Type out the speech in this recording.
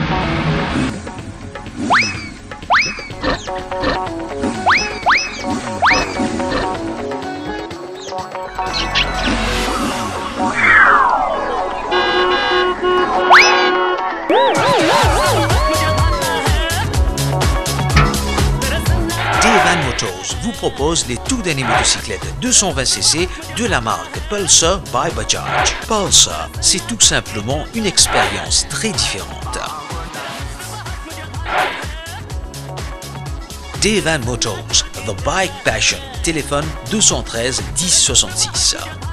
Devan Motors vous propose les tout dernières motocyclettes 220cc de la marque Pulsar by Bajaj. Pulsar, c'est tout simplement une expérience très différente. Devan Motors, The Bike Passion. Téléphone 213 10 66.